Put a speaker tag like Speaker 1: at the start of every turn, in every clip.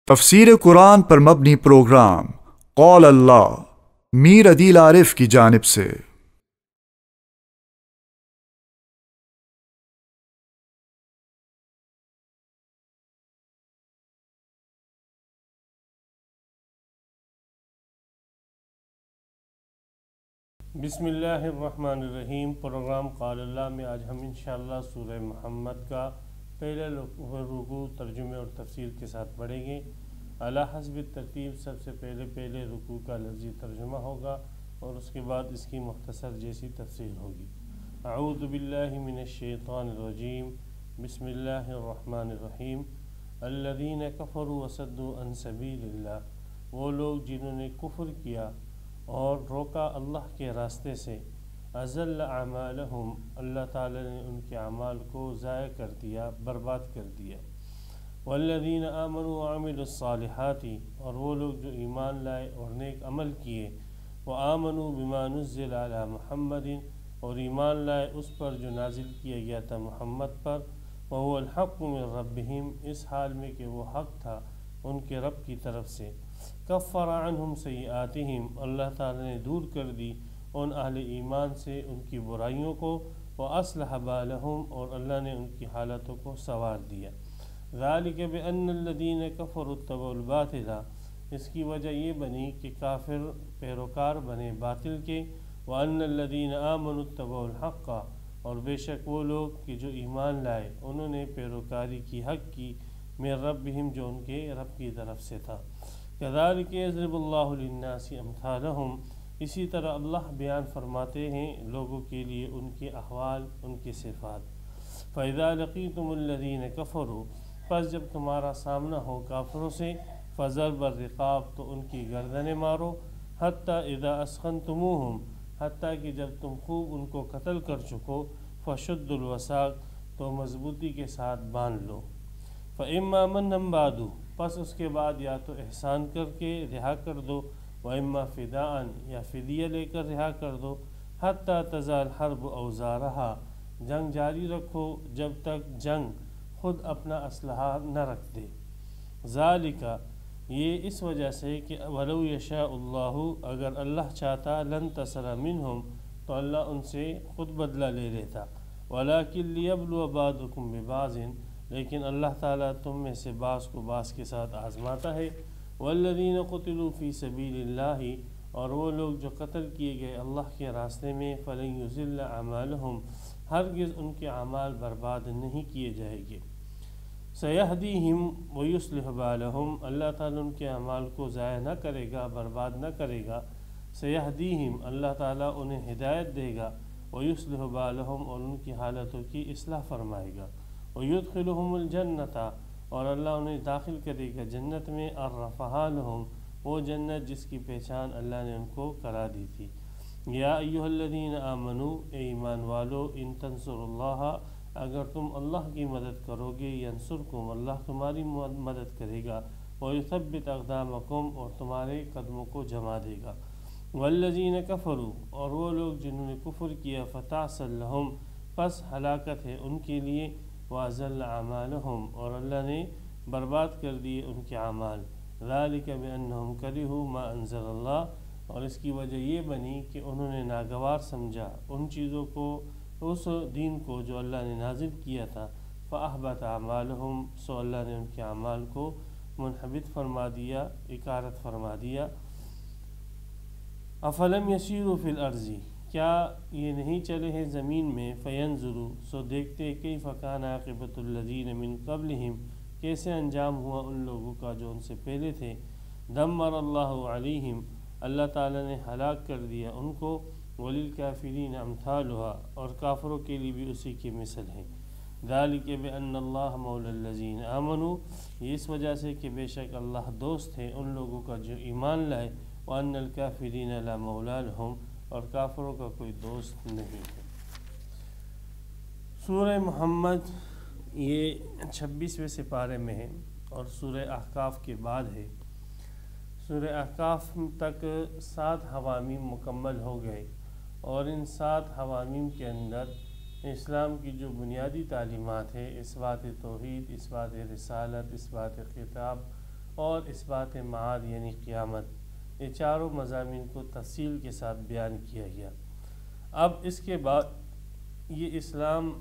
Speaker 1: تفسیر قرآن پر مبنی پروگرام قول اللہ میر عدیل عارف کی جانب سے۔
Speaker 2: بسم اللہ الرحمن الرحیم۔ پروگرام قول اللہ میں آج ہم انشاءاللہ سورہ محمد کا پہلا رکوع ترجمے اور تفسیر کے ساتھ پڑھیں گے۔ علی حسب ترتیب سب سے پہلے رکوع کا لفظی ترجمہ ہوگا اور اس کے بعد اس کی مختصر جیسی تفسیر ہوگی۔ اعوذ باللہ من الشیطان الرجیم، بسم اللہ الرحمن الرحیم۔ الذین کفروا وصدوا عن سبیل اللہ، وہ لوگ جنہوں نے کفر کیا اور روکا اللہ کے راستے سے۔ اضل اعمالہم، اللہ تعالیٰ نے ان کے اعمال کو ضائع کر دیا، برباد کر دیا۔ والذین آمنوا وعملوا الصالحات، اور وہ لوگ جو ایمان لائے اور نیک عمل کیے۔ وآمنوا بما نزل علی محمد، اور ایمان لائے اس پر جو نازل کیا گیا تھا محمد پر۔ وهو الحق من ربہم، اس حال میں کہ وہ حق تھا ان کے رب کی طرف سے۔ کفر عنہم سیئاتہم، اللہ تعالیٰ نے دور کر دی ان اہل ایمان سے ان کی برائیوں کو۔ وأصلح بالہم، اور اللہ نے ان کی حالتوں کو سنوار دیا۔ ذالک بأن الذین کفروا اتبعوا الباطل، اس کی وجہ یہ بنی کہ کافر پیروکار بنے باطل کے۔ وأن الذین آمنوا اتبعوا الحق، اور بے شک وہ لوگ کہ جو ایمان لائے انہوں نے پیروکاری کی حق کی، من ربہم، جو ان کے رب کی طرف سے تھا۔ کذالک یضرب اللہ للناس امثالہم، اسی طرح اللہ بیان فرماتے ہیں لوگوں کے لیے ان کے احوال، ان کے صفات۔ فإذا لقیتم الذین کفروا، پس جب تمہارا سامنا ہو کافروں سے، فضرب الرقاب، تو ان کی گردنیں مارو۔ حتی اذا اثخنتموہم، حتیٰ کہ جب تم خوب ان کو قتل کر چکو، فشدوا الوثاق، تو مضبوطی کے ساتھ باندھ لو۔ فإما مَنًّا بَعْدُ، پس اس کے بعد یا تو احسان کر کے رہا کر دو، وإما فداءً، یا فدیہ لے کر رہا کر دو۔ حتی تضع الحرب اوزارہا، جنگ جاری رکھو جب تک جنگ خود اپنا اسلحہ نہ رکھ دے۔ ذالک، یہ اس وجہ سے کہ ولو یشاء اللہ، اگر اللہ چاہتا، لانتصر منہم، تو اللہ ان سے خود بدلہ لے لیتا۔ ولکن لیبلو بعضکم ببعض، لیکن اللہ تعالیٰ تم میں سے بعض کو بعض کے ساتھ آزماتا ہے۔ والذین قتلوا فی سبیل اللہ، اور وہ لوگ جو قتل کیے گئے اللہ کے راستے میں، فلن یضل اعمالہم، ہرگز ان کے اعمال برباد نہیں کیے جائیں گے۔ سیہدیہم ویصلح بالہم، اللہ تعالیٰ ان کے اعمال کو ضائع نہ کرے گا، برباد نہ کرے گا۔ سیہدیہم، اللہ تعالیٰ انہیں ہدایت دے گا۔ ویصلح بالہم، اور ان کی حالتوں کی اصلاح فرمائے گا۔ ویدخلہم الجنۃ، اور اللہ انہیں داخل کرے گا جنت میں۔ عرفہا لہم، وہ جنت جس کی پہچان اللہ نے ان کو کرا دی تھی۔ یا ایھا الذین آمنوا، اے ایمان والو، ان تنصروا اللہ، اگر تم اللہ کی مدد کرو گے، ینصرکم، اللہ تمہاری مدد کرے گا۔ ویثبت اقدامکم، اور تمہارے قدموں کو جما دے گا۔ والذین کفروا، اور وہ لوگ جنہوں نے کفر کیا، فتعسا لہم، پس ہلاکت ہے ان کے لیے۔ واضل اعمالہم، اور اللہ نے برباد کر دیے ان کے اعمال۔ ذالک بانہم کرہوا ما انزل اللہ، اور اس کی وجہ یہ بنی کہ انہوں نے ناگوار سمجھا ان چیزوں کو، اس دین کو جو اللہ نے نازل کیا تھا۔ فاحبط اعمالہم، سو اللہ نے ان کے اعمال کو منحبط فرما دیا، اکارت فرما دیا۔ افلم یسیروا فی الارض، کیا یہ نہیں چلے ہیں زمین میں، فینظروا، سو دیکھتے، کیف کان عاقبۃ الذین من قبلہم، کیسے انجام ہوا ان لوگوں کا جو ان سے پہلے تھے۔ دمر اللہ علیہم، اللہ تعالیٰ نے ہلاک کر دیا ان کو۔ وللکافرین امثالھا، اور کافروں کے لیے بھی اسی کی مثل ہے۔ ذالک بان اللہ مولی الذین آمنوا، یہ اس وجہ سے کہ بے شک اللہ دوست ہے ان لوگوں کا جو ایمان لائے۔ وان الکافرین لا مولی لہم، اور کافروں کا کوئی دوست نہیں ہے۔ سورہ محمد یہ 26ویں سپارے میں ہے اور سورہ احقاف کے بعد ہے۔ سورہ احقاف تک 7 حوامیم مکمل ہو گئے، اور ان 7 حوامیم کے اندر اسلام کی جو بنیادی تعلیمات ہے، اثبات توحید، اثبات رسالت، اثبات خطاب اور اثبات معاد یعنی قیامت، یہ چاروں مضامین کو تفصیل کے ساتھ بیان کیا گیا۔ اب اس کے بعد یہ اسلام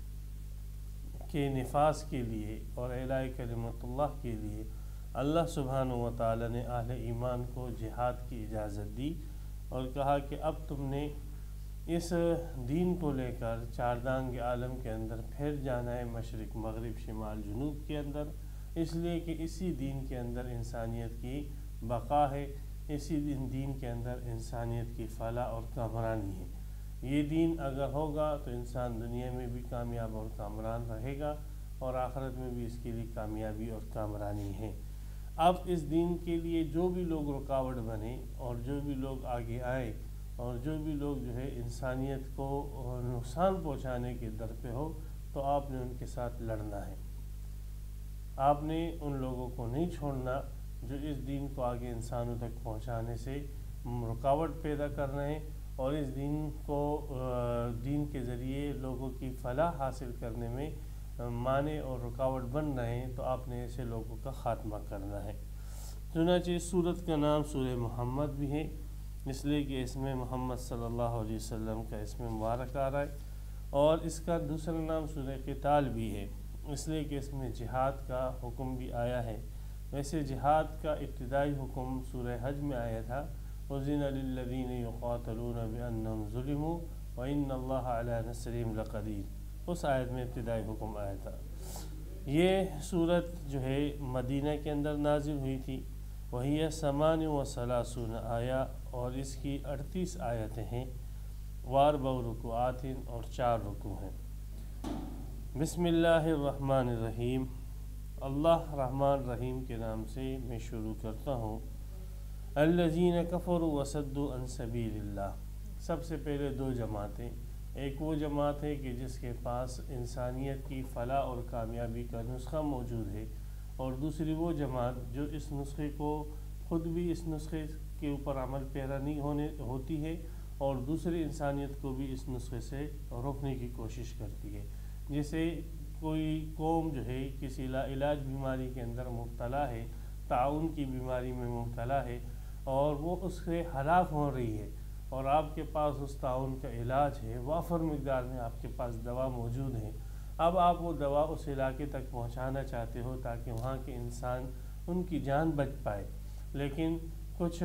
Speaker 2: کے نفاذ کے لیے اور اعلاء کلمت اللہ کے لیے اللہ سبحانہ و تعالی نے اہل ایمان کو جہاد کی اجازت دی اور کہا کہ اب تم نے اس دین کو لے کر چاردانگ عالم کے اندر پھر جانا ہے، مشرق مغرب شمال جنوب کے اندر، اس لیے کہ اسی دین کے اندر انسانیت کی بقا ہے، اسی دین کے اندر انسانیت کی فلاح اور کامرانی ہے۔ یہ دین اگر ہوگا تو انسان دنیا میں بھی کامیاب اور کامران رہے گا اور آخرت میں بھی اس کے لیے کامیابی اور کامرانی ہے۔ اب اس دین کے لیے جو بھی لوگ رکاوٹ بنے اور جو بھی لوگ آگے آئے اور جو بھی لوگ جو ہے انسانیت کو نقصان پہنچانے کے در پہ ہو، تو آپ نے ان کے ساتھ لڑنا ہے۔ آپ نے ان لوگوں کو نہیں چھوڑنا جو اس دین کو آگے انسانوں تک پہنچانے سے رکاوٹ پیدا کر رہے ہیں اور اس دین کے ذریعے لوگوں کی فلاح حاصل کرنے میں مانع اور رکاوٹ بن رہے ہیں، تو آپ نے ایسے لوگوں کا خاتمہ کرنا ہے۔ چنانچہ سورت کا نام سورہ محمد بھی ہے، اس لیے کہ اس میں محمد صلی اللہ علیہ وسلم کا اسم مبارک آ رہا ہے، اور اس کا دوسرا نام سورہ قتال بھی ہے، اس لیے کہ اس میں جہاد کا حکم بھی آیا ہے۔ ویسے جہاد کا ابتدائی حکم سورہ حج میں آیا تھا، اذن للذین یقاتلون بانہم ظلموا وان اللہ علی نصرہم لقدیر، اس آیت میں ابتدائی حکم آیا تھا۔ یہ صورت جو ہے مدینہ کے اندر نازل ہوئی تھی، وہی 38 آیا اور اس کی 38 آیتیں ہیں، واربع رکوعات اور 4 رکوع ہیں۔ بسم اللہ الرحمن الرحیم، اللہ رحمان رحیم کے نام سے میں شروع کرتا ہوں۔ الذین کفروا وصدوا عن سبیل اللہ، سب سے پہلے 2 جماعتیں، ایک وہ جماعت ہے کہ جس کے پاس انسانیت کی فلاح اور کامیابی کا نسخہ موجود ہے، اور دوسری وہ جماعت جو اس نسخے کو خود بھی اس نسخے کے اوپر عمل پیرا نہیں ہوتی ہے اور دوسری انسانیت کو بھی اس نسخے سے روکنے کی کوشش کرتی ہے۔ جیسے کوئی قوم جو ہے کسی لا علاج بیماری کے اندر مبتلا ہے، تعاون کی بیماری میں مبتلا ہے اور وہ اس سے ہلاک ہو رہی ہے، اور آپ کے پاس اس تعاون کا علاج ہے، وافر مقدار میں آپ کے پاس دوا موجود ہے، اب آپ وہ دوا اس علاقے تک پہنچانا چاہتے ہو تاکہ وہاں کے انسان ان کی جان بچ پائے، لیکن کچھ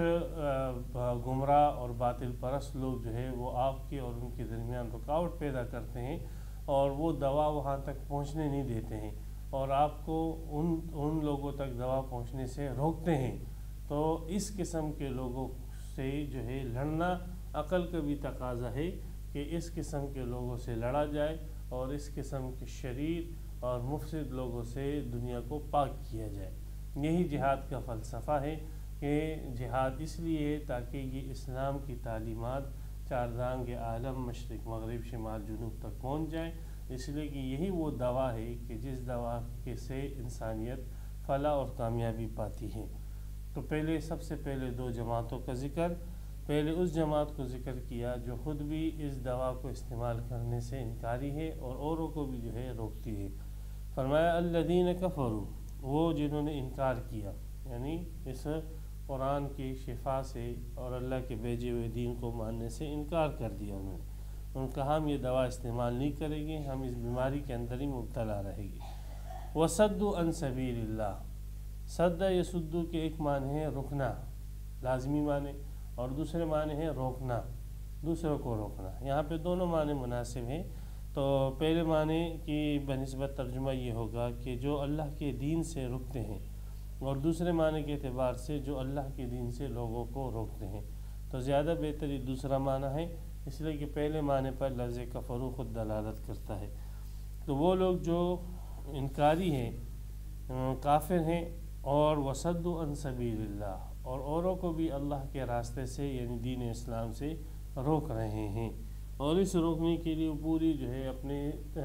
Speaker 2: گمراہ اور باطل پرست لوگ جو ہے وہ آپ کے اور ان کے درمیان رکاوٹ پیدا کرتے ہیں اور وہ دوا وہاں تک پہنچنے نہیں دیتے ہیں اور آپ کو ان لوگوں تک دوا پہنچنے سے روکتے ہیں۔ تو اس قسم کے لوگوں سے جو ہے لڑنا عقل کا بھی تقاضا ہے کہ اس قسم کے لوگوں سے لڑا جائے اور اس قسم کے شریر اور مفسد لوگوں سے دنیا کو پاک کیا جائے۔ یہی جہاد کا فلسفہ ہے کہ جہاد اس لیے ہے تاکہ یہ اسلام کی تعلیمات چاردانگ عالم مشرق مغرب شمال جنوب تک پہنچ جائے، اس لیے کہ یہی وہ دوا ہے کہ جس دوا کے سے انسانیت فلاح اور کامیابی پاتی ہے۔ تو سب سے پہلے 2 جماعتوں کا ذکر، پہلے اس جماعت کو ذکر کیا جو خود بھی اس دوا کو استعمال کرنے سے انکاری ہے اور اوروں کو بھی جو ہے روکتی ہے۔ فرمایا الذین کفروا، وہ جنہوں نے انکار کیا، یعنی اس قرآن کی شفا سے اور اللہ کے بھیجے ہوئے دین کو ماننے سے انکار کر دیا انہوں نے کہا ہم یہ دوا استعمال نہیں کریں گے، ہم اس بیماری کے اندر ہی مبتلا رہیں گے۔ وصدوا عن سبیل اللہ، صد یصدو کے ایک معنی ہے رکنا، لازمی معنی، اور دوسرے معنی ہے روکنا، دوسروں کو روکنا۔ یہاں پہ دونوں معنی مناسب ہیں۔ تو پہلے معنی کی بنسبت ترجمہ یہ ہوگا کہ جو اللہ کے دین سے رکتے ہیں، اور دوسرے معنی کے اعتبار سے جو اللہ کے دین سے لوگوں کو روکتے ہیں، تو زیادہ بہتر یہ دوسرا معنی ہے، اس لیے کہ پہلے معنی پر لفظ کفروا خود دلالت کرتا ہے۔ تو وہ لوگ جو انکاری ہیں، کافر ہیں، اور وصدوا عن سبیل اللہ، اور اوروں کو بھی اللہ کے راستے سے یعنی دین اسلام سے روک رہے ہیں، اور اس روکنے کے لیے پوری جو ہے اپنے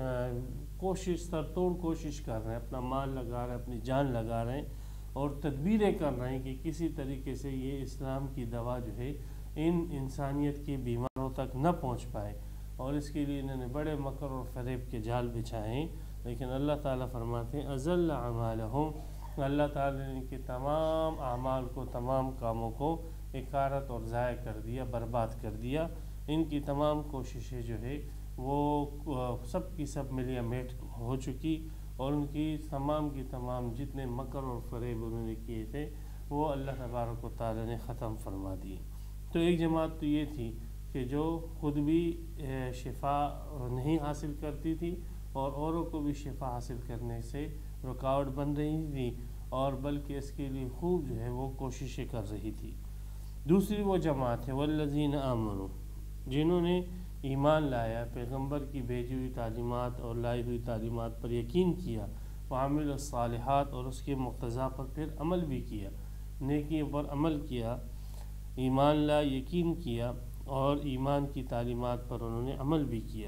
Speaker 2: سرتوڑ کوشش کر رہے ہیں، اپنا مال لگا رہے ہیں، اپنی جان لگا رہے ہیں اور تدبیریں کر رہے ہیں کہ کسی طریقے سے یہ اسلام کی دوا جو ہے ان انسانیت کے بیماروں تک نہ پہنچ پائے، اور اس کے لیے انہوں نے بڑے مکر اور فریب کے جال بچھائے ہیں۔ لیکن اللہ تعالیٰ فرماتے ہیں اضل اعمالہم، اللہ تعالیٰ نے ان کے تمام اعمال کو، تمام کاموں کو اکارت اور ضائع کر دیا، برباد کر دیا۔ ان کی تمام کوششیں جو ہے وہ سب کی سب ملیا میٹ ہو چکی، اور ان کی تمام جتنے مکر اور فریب انہوں نے کیے تھے وہ اللہ تبارک و تعالیٰ نے ختم فرما دیے۔ تو ایک جماعت تو یہ تھی کہ جو خود بھی شفا نہیں حاصل کرتی تھی اور اوروں کو بھی شفا حاصل کرنے سے رکاوٹ بن رہی تھی، اور بلکہ اس کے لیے خوب جو ہے وہ کوششیں کر رہی تھی۔ دوسری وہ جماعت ہے والذین آمنوا، جنہوں نے ایمان لایا، پیغمبر کی بھیجی ہوئی تعلیمات اور لائی ہوئی تعلیمات پر یقین کیا، وعمل الصالحات، اور اس کے مقتضا پر پھر عمل بھی کیا، نیکیوں پر عمل کیا، ایمان لا، یقین کیا اور ایمان کی تعلیمات پر انہوں نے عمل بھی کیا۔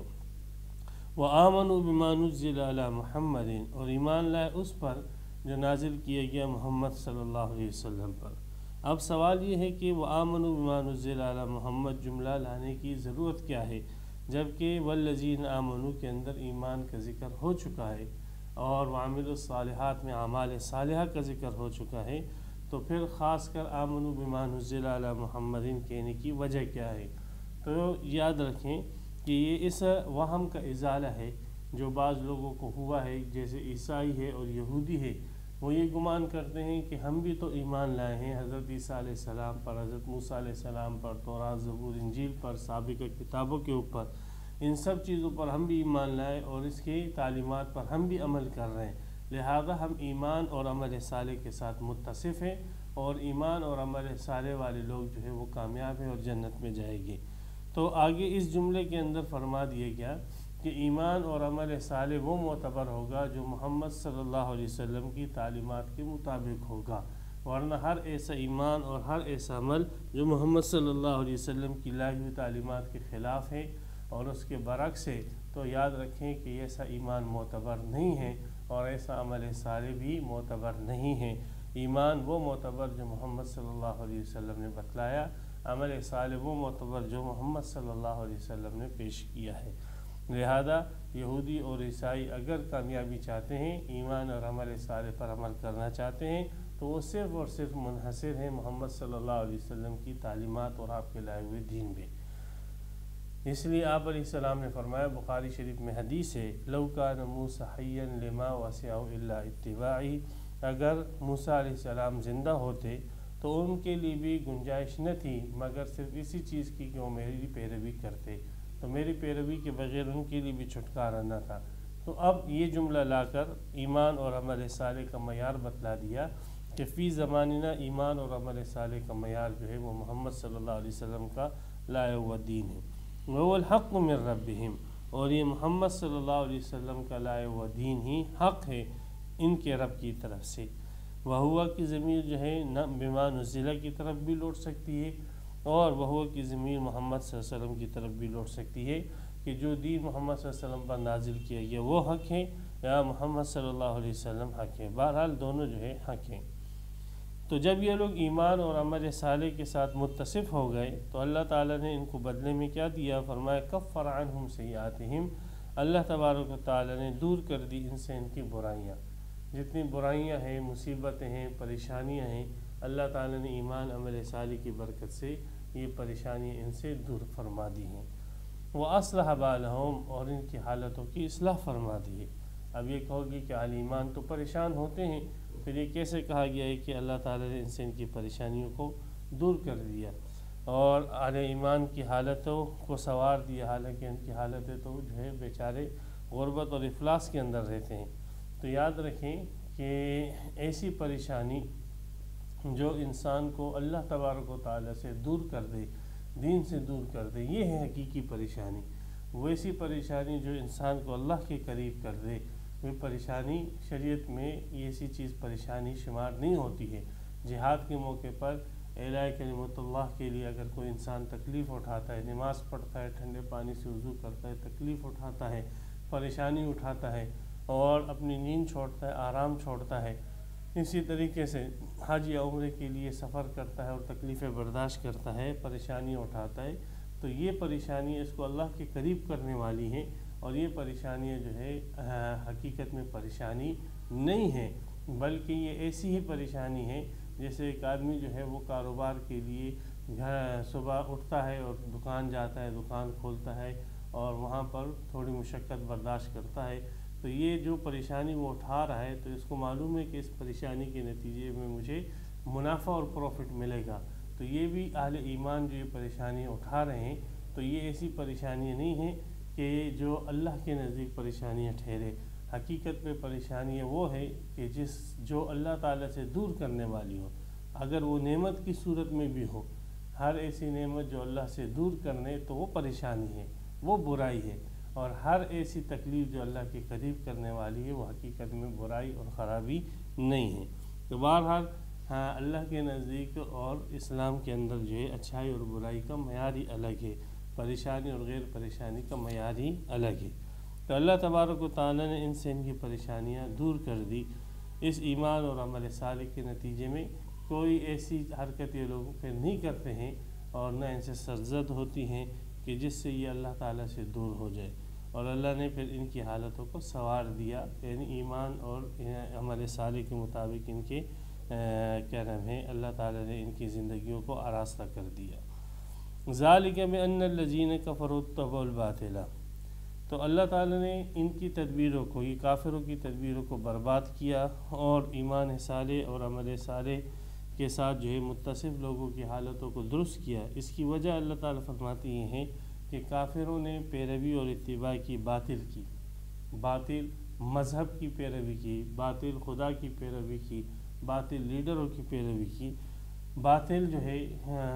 Speaker 2: وآمنوا بما نزل علی محمد، اور ایمان لائے اس پر جو نازل کیا گیا محمد صلی اللہ علیہ وسلم پر۔ اب سوال یہ ہے کہ وآمنوا بما نزل علی محمد جملہ لانے کی ضرورت کیا ہے، جبکہ والذین آمنوا کے اندر ایمان کا ذکر ہو چکا ہے اور وعملوا الصالحات میں اعمال صالحہ کا ذکر ہو چکا ہے، تو پھر خاص کر آمنوا بما نزل علی محمد کہنے کی وجہ کیا ہے؟ تو یاد رکھیں کہ یہ اس وہم کا ازالہ ہے جو بعض لوگوں کو ہوا ہے، جیسے عیسائی ہے اور یہودی ہے، وہ یہ گمان کرتے ہیں کہ ہم بھی تو ایمان لائے ہیں حضرت عیسیٰ علیہ السلام پر، حضرت موسیٰ علیہ السلام پر، تورات، زبور، انجیل پر، سابقہ کتابوں کے اوپر، ان سب چیزوں پر ہم بھی ایمان لائے اور اس کی تعلیمات پر ہم بھی عمل کر رہے ہیں، لہذا ہم ایمان اور عمل صالح کے ساتھ متصف ہیں، اور ایمان اور عمل صالح والے لوگ جو ہے وہ کامیاب ہیں اور جنت میں جائیں گے۔ تو آگے اس جملے کے اندر فرما دیا گیا کہ ایمان اور عمل صالح وہ معتبر ہوگا جو محمد صلی اللہ علیہ وسلم کی تعلیمات کے مطابق ہوگا، ورنہ ہر ایسا ایمان اور ہر ایسا عمل جو محمد صلی اللہ علیہ وسلم کی لائی ہوئی تعلیمات کے خلاف ہے اور اس کے برعکس ہے، تو یاد رکھیں کہ ایسا ایمان معتبر نہیں ہے اور ایسا عمل صالح بھی معتبر نہیں ہے۔ ایمان وہ معتبر جو محمد صلی اللہ علیہ وسلم نے بتلایا، عمل صالح وہ معتبر جو محمد صلی اللہ علیہ وسلم نے پیش کیا ہے۔ لہذا یہودی اور عیسائی اگر کامیابی چاہتے ہیں، ایمان اور عمل صالح پر عمل کرنا چاہتے ہیں، تو وہ صرف اور صرف منحصر ہیں محمد صلی اللہ علیہ وسلم کی تعلیمات اور آپ کے لائے ہوئے دین میں۔ اس لیے آپ علیہ السلام نے فرمایا، بخاری شریف میں حدیث ہے، لو کان موسیٰ حیا لما وسعہ الا اتباعی، اگر موسیٰ علیہ السلام زندہ ہوتے تو ان کے لیے بھی گنجائش نہ تھی مگر صرف اسی چیز کی کہ وہ میری پیروی کرتے، تو میری پیروی کے بغیر ان کے لیے بھی چھٹکارا نہ تھا۔ تو اب یہ جملہ لا کر ایمان اور عمل صالح کا معیار بتلا دیا کہ فی زماننا ایمان اور عمل صالح کا معیار جو ہے وہ محمد صلی اللہ علیہ وسلم کا لایا ہوا دین ہے، وہ الحق من ربہم، اور یہ محمد صلی اللہ علیہ وسلم کا لایا ہوا دین ہی حق ہے ان کے رب کی طرف سے۔ وہوا کی ضمیر جو ہے نہ بما نزلہ کی طرف بھی لوٹ سکتی ہے، اور وہوا کی ضمیر محمد صلی اللہ علیہ وسلم کی طرف بھی لوٹ سکتی ہے کہ جو دین محمد صلی اللہ علیہ وسلم پر نازل کیا گیا وہ حق ہے یا محمد صلی اللہ علیہ وسلم حق ہے، بہرحال دونوں جو ہے حق ہیں۔ تو جب یہ لوگ ایمان اور عمل صالح کے ساتھ متصف ہو گئے تو اللہ تعالیٰ نے ان کو بدلے میں کیا دیا؟ فرمایا کفر عنہم سیئاتہم، اللہ تبارک و تعالیٰ نے دور کر دی ان سے ان کی برائیاں، جتنی برائیاں ہیں، مصیبتیں ہیں، پریشانیاں ہیں، اللہ تعالیٰ نے ایمان عمل صالح کی برکت سے یہ پریشانیاں ان سے دور فرما دی ہیں۔ وَأَصْلَحَ بَالَهُمْ، اور ان کی حالتوں کی اصلاح فرما دی ہے۔ اب یہ کہو گی کہ اہل ایمان تو پریشان ہوتے ہیں، پھر یہ کیسے کہا گیا ہے کہ اللہ تعالیٰ نے ان سے ان کی پریشانیوں کو دور کر دیا اور اہل ایمان کی حالتوں کو سنوار دیا، حالانکہ ان کی حالتیں تو جو ہے بیچارے غربت اور افلاس کے اندر رہتے ہیں۔ تو یاد رکھیں کہ ایسی پریشانی جو انسان کو اللہ تبارک و تعالیٰ سے دور کر دے، دین سے دور کر دے، یہ ہے حقیقی پریشانی۔ ویسی پریشانی جو انسان کو اللہ کے قریب کر دے، وہ پریشانی شریعت میں ایسی چیز پریشانی شمار نہیں ہوتی ہے۔ جہاد کے موقع پر اعلاء کلمت اللہ کے لیے اگر کوئی انسان تکلیف اٹھاتا ہے، نماز پڑھتا ہے، ٹھنڈے پانی سے وضو کرتا ہے، تکلیف اٹھاتا ہے، پریشانی اٹھاتا ہے اور اپنی نیند چھوڑتا ہے، آرام چھوڑتا ہے، اسی طریقے سے حج یا عمرے کے لیے سفر کرتا ہے اور تکلیفیں برداشت کرتا ہے، پریشانیاں اٹھاتا ہے، تو یہ پریشانیاں اس کو اللہ کے قریب کرنے والی ہیں، اور یہ پریشانیاں جو ہے حقیقت میں پریشانی نہیں ہیں، بلکہ یہ ایسی ہی پریشانی ہے جیسے ایک آدمی جو ہے وہ کاروبار کے لیے صبح اٹھتا ہے اور دکان جاتا ہے، دکان کھولتا ہے اور وہاں پر تھوڑی مشقت برداشت کرتا ہے، تو یہ جو پریشانی وہ اٹھا رہا ہے تو اس کو معلوم ہے کہ اس پریشانی کے نتیجے میں مجھے منافع اور پروفٹ ملے گا. تو یہ بھی اہل ایمان جو یہ پریشانیاں اٹھا رہے ہیں تو یہ ایسی پریشانیاں نہیں ہیں کہ جو اللہ کے نزدیک پریشانیاں ٹھہرے. حقیقت میں پریشانیاں وہ ہے کہ جو اللہ تعالیٰ سے دور کرنے والی ہو، اگر وہ نعمت کی صورت میں بھی ہو. ہر ایسی نعمت جو اللہ سے دور کرنے تو وہ پریشانی ہے، وہ برائی ہے، اور ہر ایسی تکلیف جو اللہ کے قریب کرنے والی ہے وہ حقیقت میں برائی اور خرابی نہیں ہے. تو بہرحال اللہ کے نزدیک اور اسلام کے اندر جو ہے اچھائی اور برائی کا معیار ہی الگ ہے، پریشانی اور غیر پریشانی کا معیار ہی الگ ہے. تو اللہ تبارک و تعالیٰ نے ان سے ان کی پریشانیاں دور کر دی. اس ایمان اور عمل صالح کے نتیجے میں کوئی ایسی حرکت یہ لوگ پھر نہیں کرتے ہیں اور نہ ان سے سرزد ہوتی ہیں کہ جس سے یہ اللہ تعالیٰ سے دور ہو جائے. اور اللہ نے پھر ان کی حالتوں کو سنوار دیا، یعنی ایمان اور عمل صالح کے مطابق ان کے کیا نام ہے اللہ تعالیٰ نے ان کی زندگیوں کو آراستہ کر دیا. ذالک بأن الذین کفروا اتبعوا الباطل. تو اللہ تعالیٰ نے ان کی تدبیروں کو، یہ کافروں کی تدبیروں کو برباد کیا اور ایمان صالح اور عمل صالح کے ساتھ جو ہے متصف لوگوں کی حالتوں کو درست کیا. اس کی وجہ اللہ تعالیٰ فرماتی یہ ہیں کہ کافروں نے پیروی اور اتباع کی، باطل مذہب کی پیروی کی، باطل خدا کی پیروی کی، باطل لیڈروں کی پیروی کی، باطل جو ہے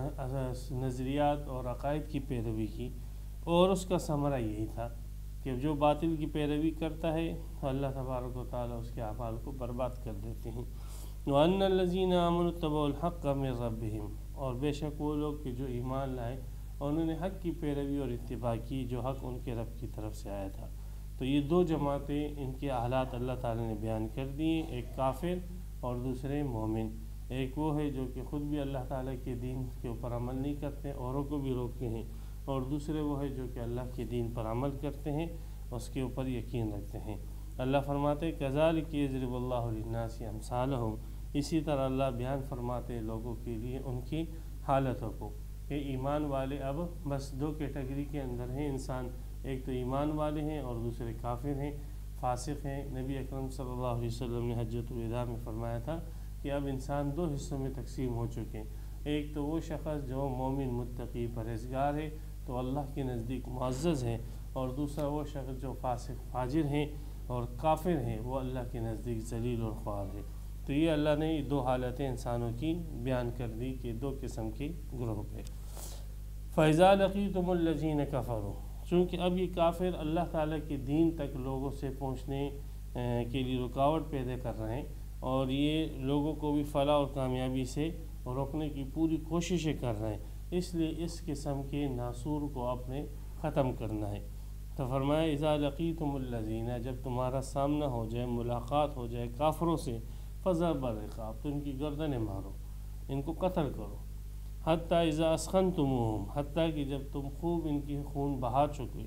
Speaker 2: نظریات اور عقائد کی پیروی کی، اور اس کا ثمرہ یہی تھا کہ جو باطل کی پیروی کرتا ہے اللہ تبارک و تعالیٰ اس کے اعمال کو برباد کر دیتے ہیں. وَأَنَّ الَّذِينَ آمَنُوا اتَّبَعُوا الْحَقَّ مِن رَّبِّهِمْ. اور بے شک وہ لوگ کہ جو ایمان لائے اور انہوں نے حق کی پیروی اور اتباع کی جو حق ان کے رب کی طرف سے آیا تھا. تو یہ دو جماعتیں، ان کے حالات اللہ تعالیٰ نے بیان کر دیے، ایک کافر اور دوسرے مومن. ایک وہ ہے جو کہ خود بھی اللہ تعالیٰ کے دین کے اوپر عمل نہیں کرتے، اوروں کو بھی روکتے ہیں، اور دوسرے وہ ہے جو کہ اللہ کے دین پر عمل کرتے ہیں، اس کے اوپر یقین رکھتے ہیں. اللہ فرماتے کذالک یضرب اللہ للناس امثالہم. اسی طرح اللہ بیان فرماتے لوگوں کے لیے ان کی حالتوں کو کہ ایمان والے اب بس دو کیٹیگری کے اندر ہیں انسان، ایک تو ایمان والے ہیں اور دوسرے کافر ہیں، فاسق ہیں. نبی اکرم صلی اللہ علیہ وسلم نے حجۃ الوداع میں فرمایا تھا کہ اب انسان دو حصوں میں تقسیم ہو چکے ہیں. ایک تو وہ شخص جو مومن متقی پرہیزگار ہے تو اللہ کے نزدیک معزز ہے، اور دوسرا وہ شخص جو فاسق فاجر ہیں اور کافر ہیں وہ اللہ کے نزدیک ذلیل اور خوار ہے. تو یہ اللہ نے دو حالتیں انسانوں کی بیان کر دی کہ دو قسم کے گروہ پہ. فَإِذَا لَقِيتُمُ الَّذِينَ كَفَرُوا. چونکہ اب یہ کافر اللہ تعالیٰ کے دین تک لوگوں سے پہنچنے کے لیے رکاوٹ پیدا کر رہے ہیں، اور یہ لوگوں کو بھی فلاح اور کامیابی سے روکنے کی پوری کوششیں کر رہے ہیں. اس لیے اس قسم کے ناسور کو آپ نے ختم کرنا ہے. تو فرمایا اذا لقیتم الذین، جب تمہارا سامنا ہو جائے، ملاقات ہو جائے کافروں سے، فضرب الرقاب، تو ان کی گردنیں مارو، ان کو قتل کرو. حتیٰ اذا اسخنتموہم، حتیٰ کہ جب تم خوب ان کی خون بہا چکے.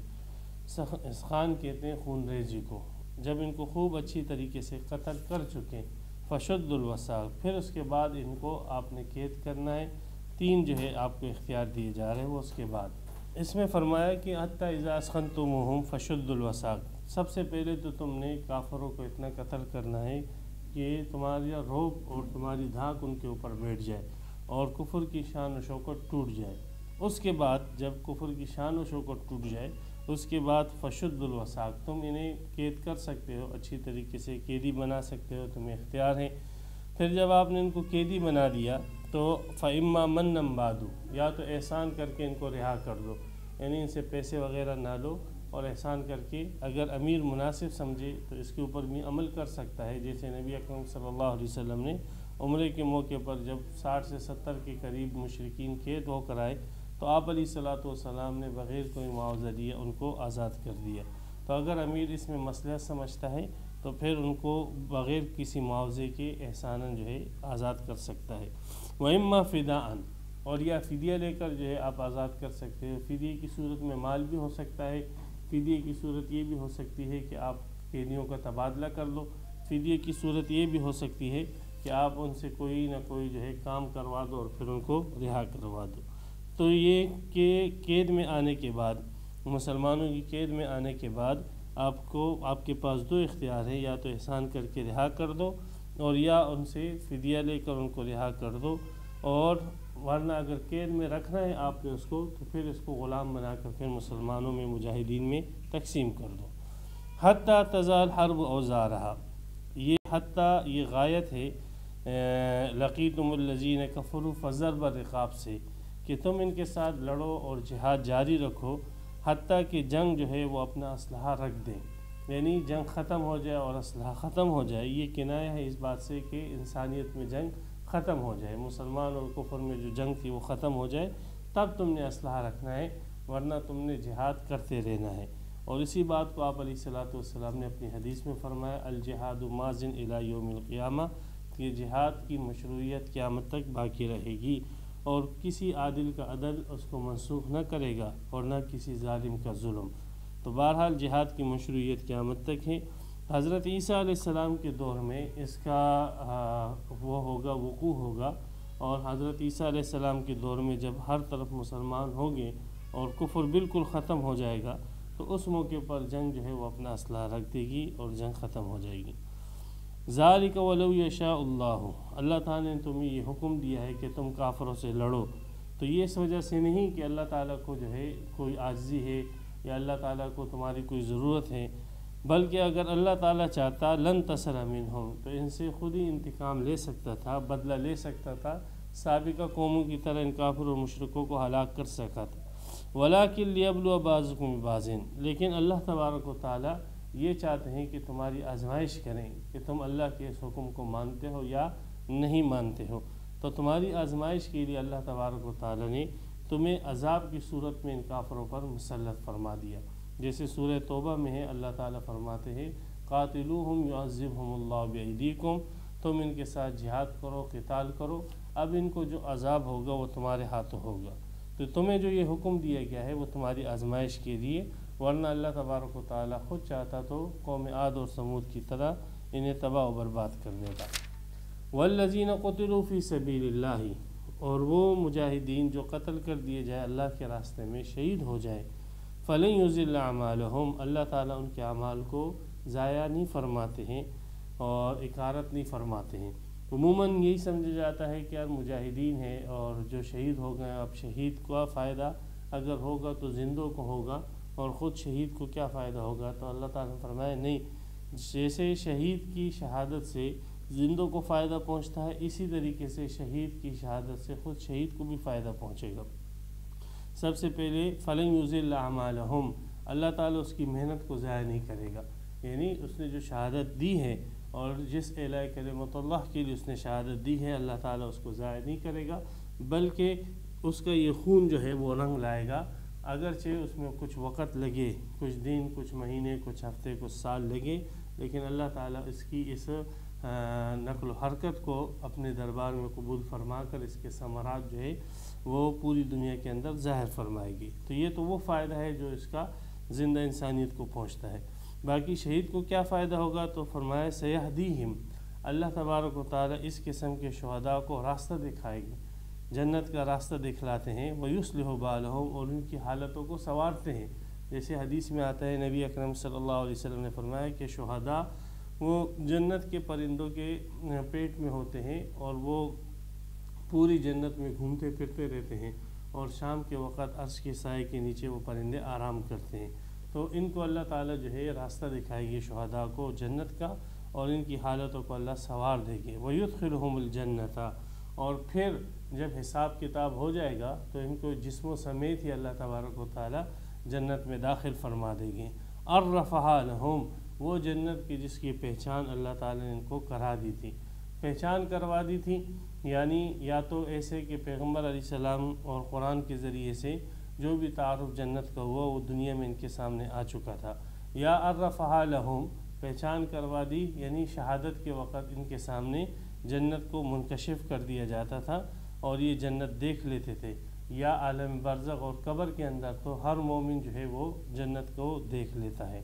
Speaker 2: اسخان کہتے ہیں خون ریزی کو. جب ان کو خوب اچھی طریقے سے قتل کر چکے، فشد الوثاق، پھر اس کے بعد ان کو آپ نے قید کرنا ہے. 3 جو ہے آپ کو اختیار دیے جا رہے ہیں وہ اس کے بعد. اس میں فرمایا کہ حتیٰ اذا اسخنتموہم فشد الوثاق. سب سے پہلے تو تم نے کافروں کو اتنا قتل کرنا ہے کہ تمہارا روب اور تمہاری دھاک ان کے اوپر بیٹھ جائے اور کفر کی شان و شوکت ٹوٹ جائے. اس کے بعد جب کفر کی شان و شوکت ٹوٹ جائے اس کے بعد فشد الوثاق، تم انہیں قید کر سکتے ہو، اچھی طریقے سے قیدی بنا سکتے ہو، تمہیں اختیار ہے. پھر جب آپ نے ان کو قیدی بنا دیا تو فَإِمَّا مَنًّا بَعْدُ، یا تو احسان کر کے ان کو رہا کر دو، یعنی ان سے پیسے وغیرہ نہ لو، اور احسان کر کے اگر امیر مناسب سمجھے تو اس کے اوپر بھی عمل کر سکتا ہے. جیسے نبی اکرم صلی اللہ علیہ وسلم نے عمرے کے موقع پر جب 60 سے 70 کے قریب مشرکین قید ہو کر آئے تو آپ علیہ الصلوۃ والسلام نے بغیر کوئی معاوضہ دیا ان کو آزاد کر دیا. تو اگر امیر اس میں مصلحت سمجھتا ہے تو پھر ان کو بغیر کسی معاوضے کے احساناً جو ہے آزاد کر سکتا ہے. وَإِمَّا فِدَاءً، اور یا فدیہ لے کر جو ہے آپ آزاد کر سکتے ہو. فدیے کی صورت میں مال بھی ہو سکتا ہے، فدیے کی صورت یہ بھی ہو سکتی ہے کہ آپ قیدیوں کا تبادلہ کر لو. فدیے کی صورت یہ بھی ہو سکتی ہے کہ آپ ان سے کوئی نہ کوئی جو ہے کام کروا دو اور پھر ان کو رہا کروا دو۔ تو یہ کہ قید میں آنے کے بعد، مسلمانوں کی قید میں آنے کے بعد آپ کے پاس دو اختیار ہیں، یا تو احسان کر کے رہا کر دو، اور یا ان سے فدیہ لے کر ان کو رہا کر دو، اور ورنہ اگر قید میں رکھنا ہے آپ نے اس کو، تو پھر اس کو غلام بنا کر پھر مسلمانوں میں، مجاہدین میں تقسیم کر دو۔ حتیٰ تزال حرب اوزارہا، یہ حتیٰ یہ غایت ہے لقیتم الذین کفروا فضرب الرقاب سے، کہ تم ان کے ساتھ لڑو اور جہاد جاری رکھو حتیٰ کہ جنگ جو ہے وہ اپنا اسلحہ رکھ دیں، یعنی جنگ ختم ہو جائے اور اسلحہ ختم ہو جائے۔ یہ کنایہ ہے اس بات سے کہ انسانیت میں جنگ ختم ہو جائے، مسلمان اور کفر میں جو جنگ تھی وہ ختم ہو جائے، تب تم نے اسلحہ رکھنا ہے، ورنہ تم نے جہاد کرتے رہنا ہے۔ اور اسی بات کو آپ علیہ الصلوۃ والسلام نے اپنی حدیث میں فرمایا، الجہاد ماضٍ الی یوم القیامہ، کہ جہاد کی مشروعیت قیامت تک باقی رہے گی، اور کسی عادل کا عدل اس کو منسوخ نہ کرے گا، اور نہ کسی ظالم کا ظلم۔ تو بہرحال جہاد کی مشروعیت قیامت تک ہے۔ حضرت عیسیٰ علیہ السلام کے دور میں اس کا وقوع ہوگا، اور حضرت عیسیٰ علیہ السلام کے دور میں جب ہر طرف مسلمان ہوں گے اور کفر بالکل ختم ہو جائے گا، تو اس موقع پر جنگ جو ہے وہ اپنا اسلحہ رکھ دے گی اور جنگ ختم ہو جائے گی۔ ذالک ولو یشاء اللہ، اللہ تعالیٰ نے تمہیں یہ حکم دیا ہے کہ تم کافروں سے لڑو، تو یہ اس وجہ سے نہیں کہ اللہ تعالیٰ کو جو ہے کوئی عاجزی ہے یا اللہ تعالیٰ کو تمہاری کوئی ضرورت ہے، بلکہ اگر اللہ تعالیٰ چاہتا لن تصر منہم، تو ان سے خود ہی انتقام لے سکتا تھا، بدلہ لے سکتا تھا، سابقہ قوموں کی طرح ان کافر و مشرکوں کو ہلاک کر سکا تھا۔ ولیکن لیبلو بعضکم ببعض، لیکن اللہ تبارک و تعالیٰ یہ چاہتے ہیں کہ تمہاری آزمائش کریں کہ تم اللہ کے اس حکم کو مانتے ہو یا نہیں مانتے ہو۔ تو تمہاری آزمائش کے لیے اللہ تبارک و تعالیٰ نے تمہیں عذاب کی صورت میں ان کافروں پر مسلط فرما دیا، جیسے سورہ توبہ میں ہے، اللہ تعالیٰ فرماتے ہیں قاتلوہم یعذبہم اللہ بایدیکم، تم ان کے ساتھ جہاد کرو، قتال کرو، اب ان کو جو عذاب ہوگا وہ تمہارے ہاتھوں ہوگا۔ تو تمہیں جو یہ حکم دیا گیا ہے وہ تمہاری آزمائش کے لیے، ورنہ اللہ تبارک و تعالیٰ خود چاہتا تو قوم عاد اور ثمود کی طرح انہیں تباہ و برباد کر دیتا۔ والذین قتلوا فی سبیل اللہ، اور وہ مجاہدین جو قتل کر دیے جائے اللہ کے راستے میں، شہید ہو جائے، فلن یضل اعمالہم، اللہ تعالیٰ ان کے اعمال کو ضائع نہیں فرماتے ہیں اور اکارت نہیں فرماتے ہیں۔ عموماً یہی سمجھا جاتا ہے کہ یار مجاہدین ہیں اور جو شہید ہو گئے، اب شہید کا فائدہ اگر ہوگا تو زندوں کو ہوگا، اور خود شہید کو کیا فائدہ ہوگا؟ تو اللہ تعالیٰ نے فرمایا نہیں، جیسے شہید کی شہادت سے زندوں کو فائدہ پہنچتا ہے، اسی طریقے سے شہید کی شہادت سے خود شہید کو بھی فائدہ پہنچے گا۔ سب سے پہلے فلن یضل اعمالہم، اللہ تعالیٰ اس کی محنت کو ضائع نہیں کرے گا، یعنی اس نے جو شہادت دی ہے اور جس اعلاء کلمت اللہ کے لیے اس نے شہادت دی ہے، اللہ تعالیٰ اس کو ضائع نہیں کرے گا، بلکہ اس کا یہ خون جو ہے وہ رنگ لائے گا، اگرچہ اس میں کچھ وقت لگے، کچھ دن، کچھ مہینے، کچھ ہفتے، کچھ سال لگے، لیکن اللہ تعالیٰ اس کی اس نقل و حرکت کو اپنے دربار میں قبول فرما کر اس کے ثمرات جو ہے وہ پوری دنیا کے اندر ظاہر فرمائے گی۔ تو یہ تو وہ فائدہ ہے جو اس کا زندہ انسانیت کو پہنچتا ہے۔ باقی شہید کو کیا فائدہ ہوگا؟ تو فرمایا سیہدیہم، اللہ تبارک و تعالیٰ اس قسم کے شہداء کو راستہ دکھائے گی، جنت کا راستہ دکھلاتے ہیں، ویصلح بالہم، اور ان کی حالتوں کو سنوارتے ہیں۔ جیسے حدیث میں آتا ہے، نبی اکرم صلی اللہ علیہ وسلم نے فرمایا کہ شہداء وہ جنت کے پرندوں کے پیٹ میں ہوتے ہیں، اور وہ پوری جنت میں گھومتے پھرتے رہتے ہیں، اور شام کے وقت عرش کے سائے کے نیچے وہ پرندے آرام کرتے ہیں۔ تو ان کو اللہ تعالیٰ جو ہے راستہ دکھائے گی شہداء کو جنت کا، اور ان کی حالتوں کو اللہ سنوار دے گی۔ وَيُدْخِلُهُمُ الْجَنَّةَ، اور پھر جب حساب کتاب ہو جائے گا تو ان کو جسموں سمیت ہی اللہ تبارک و تعالیٰ جنت میں داخل فرما دے گی۔ عَرَّفَهَا لَهُمْ، وہ جنت کی جس کی پہچان اللہ تعالیٰ نے ان کو کرا دی تھی، پہچان کروا دی تھی، یعنی یا تو ایسے کہ پیغمبر علیہ السلام اور قرآن کے ذریعے سے جو بھی تعارف جنت کا ہوا وہ دنیا میں ان کے سامنے آ چکا تھا، یا عَرَّفَهَا لَهُمْ، پہچان کروا دی، یعنی شہادت کے وقت ان کے سامنے جنت کو منکشف کر دیا جاتا تھا اور یہ جنت دیکھ لیتے تھے، یا عالم برزخ اور قبر کے اندر تو ہر مومن جو ہے وہ جنت کو دیکھ لیتا ہے۔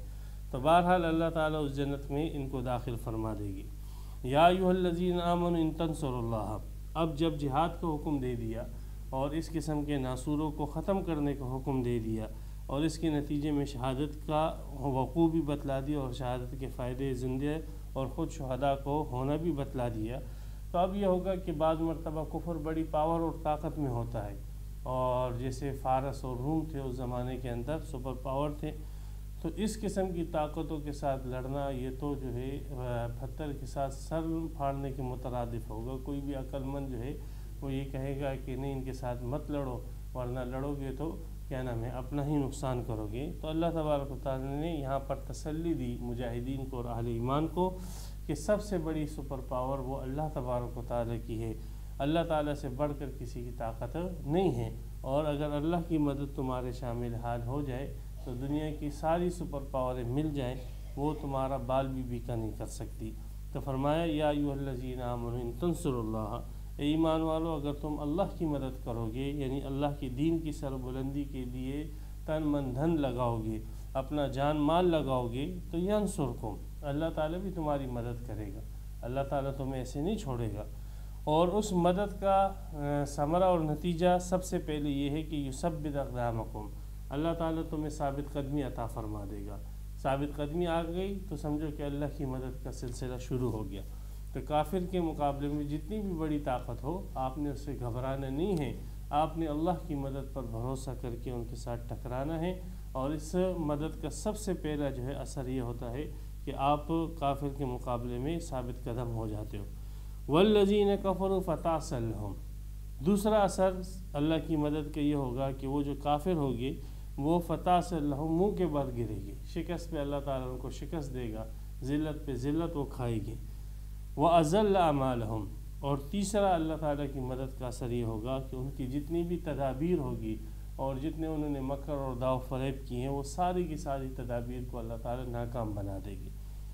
Speaker 2: تو بہرحال اللہ تعالیٰ اس جنت میں ان کو داخل فرما دے گی۔ یا ایھا الذین آمنوا ان تنصروا اللہ، اب جب جہاد کا حکم دے دیا اور اس قسم کے ناصوروں کو ختم کرنے کا حکم دے دیا اور اس کے نتیجے میں شہادت کا وقوع بھی بتلا دیا اور شہادت کے فائدے زندہ اور خود شہداء کو ہونا بھی بتلا دیا، تو اب یہ ہوگا کہ بعض مرتبہ کفر بڑی پاور اور طاقت میں ہوتا ہے، اور جیسے فارس اور روم تھے اس زمانے کے اندر سپر پاور تھے، تو اس قسم کی طاقتوں کے ساتھ لڑنا یہ تو جو ہے پتھر کے ساتھ سر پھاڑنے کے مترادف ہوگا۔ کوئی بھی عقل مند جو ہے وہ یہ کہے گا کہ نہیں ان کے ساتھ مت لڑو، ورنہ لڑو گے تو کیا نام ہے اپنا ہی نقصان کرو گے۔ تو اللہ تبارک و تعالیٰ نے یہاں پر تسلی دی مجاہدین کو اور اہل ایمان کو کہ سب سے بڑی سپر پاور وہ اللہ تبارک و تعالیٰ کی ہے، اللہ تعالیٰ سے بڑھ کر کسی کی طاقت نہیں ہے، اور اگر اللہ کی مدد تمہارے شامل حال ہو جائے تو دنیا کی ساری سپر پاوریں مل جائیں وہ تمہارا بال بھی بیکا نہیں کر سکتی۔ تو فرمایا یا ایھا الذین آمنوا ان تنصروا اللہ، اے ایمان والو اگر تم اللہ کی مدد کرو گے، یعنی اللہ کے دین کی سربلندی کے لیے تن من دھن لگاؤ گے، اپنا جان مال لگاؤ گے، تو ینصرکم، اللہ تعالیٰ بھی تمہاری مدد کرے گا، اللہ تعالیٰ تمہیں ایسے نہیں چھوڑے گا۔ اور اس مدد کا ثمرہ اور نتیجہ سب سے پہلے یہ ہے کہ یثبت اقدامکم، اللہ تعالیٰ تمہیں ثابت قدمی عطا فرما دے گا۔ ثابت قدمی آ گئی تو سمجھو کہ اللہ کی مدد کا سلسلہ شروع ہو گیا۔ تو کافر کے مقابلے میں جتنی بھی بڑی طاقت ہو آپ نے اس سے گھبرانا نہیں ہے، آپ نے اللہ کی مدد پر بھروسہ کر کے ان کے ساتھ ٹکرانا ہے، اور اس مدد کا سب سے پہلا جو ہے اثر یہ ہوتا ہے کہ آپ کافر کے مقابلے میں ثابت قدم ہو جاتے ہو۔ والذین کفروا فتعسا لہم، دوسرا اثر اللہ کی مدد کا یہ ہوگا کہ وہ جو کافر ہوگے وہ فتعسا لہم منہ کے بل گرے گے، شکست پہ اللہ تعالیٰ ان کو شکست دے گا، ذلت پہ ذلت وہ کھائے گے۔ وَأَضَلَّ أَعْمَالَهُمْ، اور تیسرا اللہ تعالیٰ کی مدد کا اثر یہ ہوگا کہ ان کی جتنی بھی تدابیر ہوگی اور جتنے انہوں نے مکر اور داؤ فریب کی ہیں وہ ساری کی ساری تدابیر کو اللہ تعالیٰ ناکام بنا دے گی۔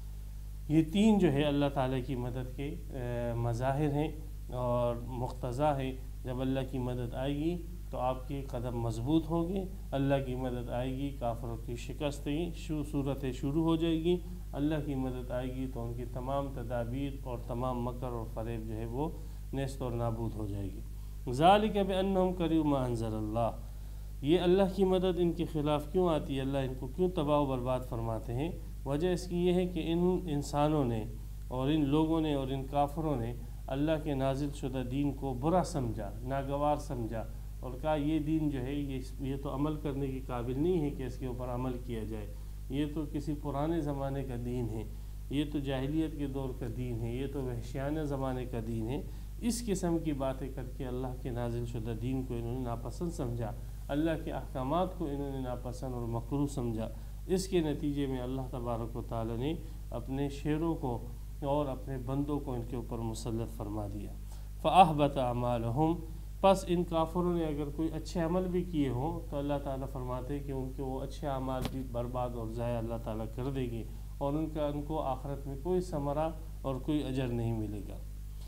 Speaker 2: یہ تین جو ہے اللہ تعالیٰ کی مدد کے مظاہر ہیں اور مقتضا ہے۔ جب اللہ کی مدد آئے گی تو آپ کے قدم مضبوط ہوں گے، اللہ کی مدد آئے گی کافروں کی شکست صورتیں شروع ہو جائے گی، اللہ کی مدد آئے گی تو ان کی تمام تدابیر اور تمام مکر اور فریب جو ہے وہ نیست اور نابود ہو جائے گی۔ ذالک بانہم کرہوا ما انزل اللہ، یہ اللہ کی مدد ان کے خلاف کیوں آتی ہے، اللہ ان کو کیوں تباہ و برباد فرماتے ہیں؟ وجہ اس کی یہ ہے کہ ان انسانوں نے اور ان لوگوں نے اور ان کافروں نے اللہ کے نازل شدہ دین کو برا سمجھا، ناگوار سمجھا، اور کہا یہ دین جو ہے یہ تو عمل کرنے کے قابل نہیں ہے کہ اس کے اوپر عمل کیا جائے، یہ تو کسی پرانے زمانے کا دین ہے، یہ تو جاہلیت کے دور کا دین ہے، یہ تو وحشیانہ زمانے کا دین ہے۔ اس قسم کی باتیں کر کے اللہ کے نازل شدہ دین کو انہوں نے ناپسند سمجھا، اللہ کے احکامات کو انہوں نے ناپسند اور مکروہ سمجھا۔ اس کے نتیجے میں اللہ تبارک و تعالی نے اپنے شیروں کو اور اپنے بندوں کو ان کے اوپر مسلط فرما دیا۔ فَأَحْبَطَ أَعْمَالَهُمْ، پس ان کافروں نے اگر کوئی اچھے عمل بھی کیے ہوں تو اللہ تعالیٰ فرماتے ہیں کہ ان کے وہ اچھے اعمال بھی برباد اور ضائع اللہ تعالیٰ کر دے گی، اور ان کو آخرت میں کوئی ثمرہ اور کوئی اجر نہیں ملے گا۔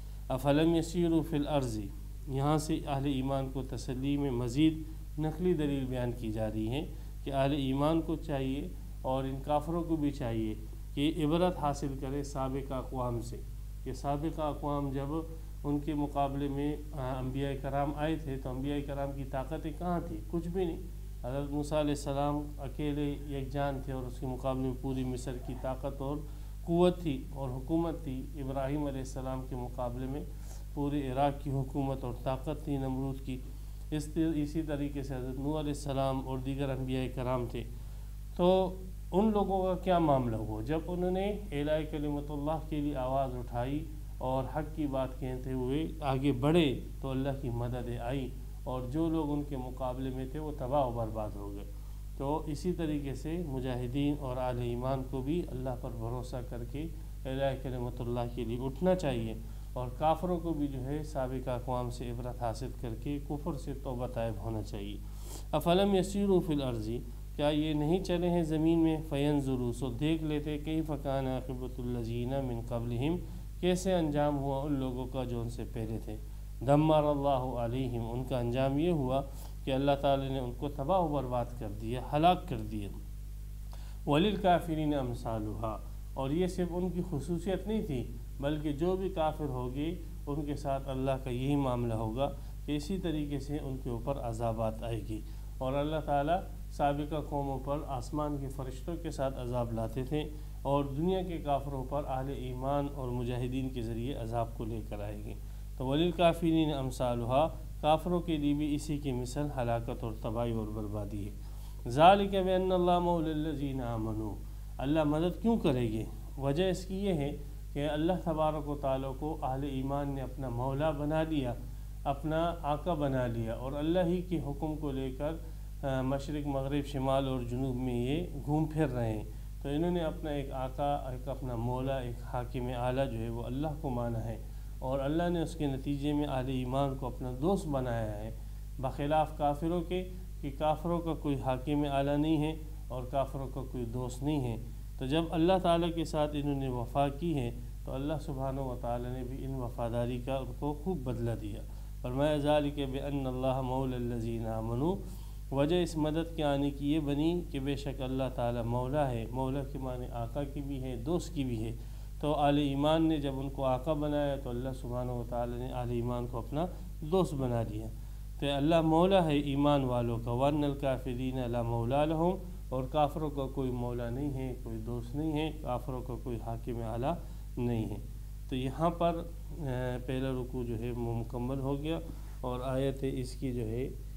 Speaker 2: افلم یسیروا فی الارض، یہاں سے اہل ایمان کو تسلی میں مزید نقلی دلیل بیان کی جا رہی ہے کہ اہل ایمان کو چاہیے اور ان کافروں کو بھی چاہیے کہ عبرت حاصل کرے سابقہ اقوام سے، کہ سابقہ اقوام جب ان کے مقابلے میں انبیاء کرام آئے تھے تو انبیاء کرام کی طاقتیں کہاں تھی؟ کچھ بھی نہیں۔ حضرت موسیٰ علیہ السلام اکیلے یک جان تھے اور اس کے مقابلے میں پوری مصر کی طاقت اور قوت تھی اور حکومت تھی۔ ابراہیم علیہ السلام کے مقابلے میں پورے عراق کی حکومت اور طاقت تھی نمرود کی۔ اسی طریقے سے حضرت نوح علیہ السلام اور دیگر انبیاء کرام تھے۔ تو ان لوگوں کا کیا معاملہ ہوا جب انہوں نے اعلاء کلمت اللہ کے لیے آواز اٹھائی اور حق کی بات کہتے ہوئے آگے بڑھے تو اللہ کی مدد آئی، اور جو لوگ ان کے مقابلے میں تھے وہ تباہ و برباد ہو گئے۔ تو اسی طریقے سے مجاہدین اور اہل ایمان کو بھی اللہ پر بھروسہ کر کے اعلاء کلمت اللہ کے لیے اٹھنا چاہیے، اور کافروں کو بھی جو ہے سابقہ اقوام سے عبرت حاصل کر کے کفر سے توبہ طائب ہونا چاہیے۔ افلم یسیروا فی الارض، کیا یہ نہیں چلے ہیں زمین میں؟ فینظروا، سو دیکھ لیتے کیف کان عاقبۃ الذین من قبلہم، کیسے انجام ہوا ان لوگوں کا جو ان سے پہلے تھے۔ دمر اللہ علیہم، ان کا انجام یہ ہوا کہ اللہ تعالی نے ان کو تباہ و برباد کر دیا، ہلاک کر دیا۔ वलिलकाफिरीन अमसालुहा, और ये सिर्फ उनकी खसूसियत नहीं थी बल्कि जो भी काफिर होगी उनके साथ अल्लाह का यही मामला होगा कि इसी तरीके से उनके ऊपर अज़ाबात आएगी। और अल्लाह ताला साबिका कौमों पर आसमान के फरिश्तों के साथ अज़ाब लाते थे और दुनिया के काफिरों पर अहले ईमान और मुजाहिदीन के ज़रिए अज़ाब को लेकर आएंगे। तो वलिलकाफिरीन अमसालुहा, काफिरों के लिए भी इसी की मिसल हलाकत और तबाही और बर्बादी है। ज़ालिका बिअन्नल्लाह मौलल्लज़ीना आमनू, अल्लाह मदद क्यों करेंगे? वजह इसकी ये है कि अल्लाह तबारक व तआला को अहले ईमान ने अपना मौला बना लिया, अपना आका बना लिया, और अल्लाह ही के हुक्म को लेकर मशरिक़ मग़रिब शिमाल और जुनूब में ये घूम फिर रहे हैं। तो इन्होंने अपना एक आका, एक अपना मौला, एक हाकिम आला जो है वो अल्लाह को माना है, और अल्लाह ने उसके नतीजे में अहले ईमान को अपना दोस्त बनाया है, बखिलाफ़ काफिरों के कि काफिरों का कोई हाकिम आला नहीं है और काफिरों का कोई दोस्त नहीं है। तो जब अल्लाह ताला के साथ इन्होंने वफ़ा की है तो अल्लाह सुब्हानहु व तआला ने भी इन वफ़ादारी का उनको खूब बदला दिया। फरमाया ज़ालिका बिअन्नल्लाह मौलल्लज़ीना आमनू, वजह इस मदद के आने की ये बनी कि बेशक अल्लाह ताला मौला है। मौला के माने आका की भी है, दोस्त की भी है। तो आले ईमान ने जब उनको आका बनाया तो अल्लाह सुब्हानहु व तआला ने आले ईमान को अपना दोस्त बना लिया। तो अल्लाह मौला है ईमान वालों का। वन्नल काफिरीन ला मौला लहुम, और काफिरों का कोई मौला नहीं है, कोई दोस्त नहीं है, काफिरों का कोई हाकिम आला नहीं है। तो यहाँ पर पहला रुकू जो है मुकम्मल हो गया और आयतें इसकी जो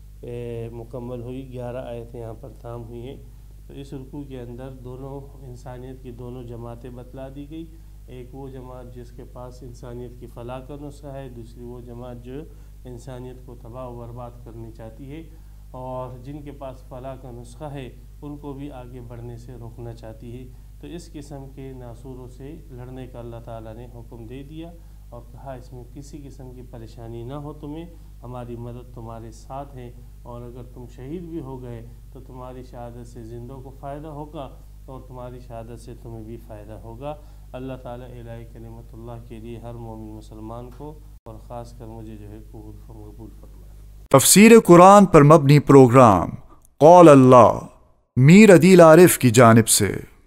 Speaker 2: है मुकम्मल हुई। 11 आयतें यहाँ पर ताम हुई हैं। तो इस रुकू के अंदर दोनों इंसानियत की दोनों जमातें बतला दी गई। एक वो जमात जिसके पास इंसानियत की फलाह का नुस्खा है, दूसरी वो जमात जो इंसानियत को तबाह व बर्बाद करनी चाहती है, और जिनके पास फलाह का नुस्खा है उनको भी आगे बढ़ने से रोकना चाहती है। तो इस किस्म के नासूरों से लड़ने का अल्लाह ताला ने हुक्म दे दिया और कहा इसमें किसी किस्म की परेशानी ना हो तुम्हें, हमारी मदद तुम्हारे साथ है, और अगर तुम शहीद भी हो गए तो तुम्हारी शहादत से ज़िंदों को फ़ायदा होगा और तुम्हारी शहादत से तुम्हें भी फ़ायदा होगा। अल्लाह ताला इलाही कलिमतुल्लाह के लिए हर मोमिन मुसलमान को और ख़ास कर मुझे जो है कबूल फरमाए।
Speaker 1: तफसीर कुरान पर मबनी प्रोग्राम कौल अल्लाह मीर अदील आरिफ की जानिब से।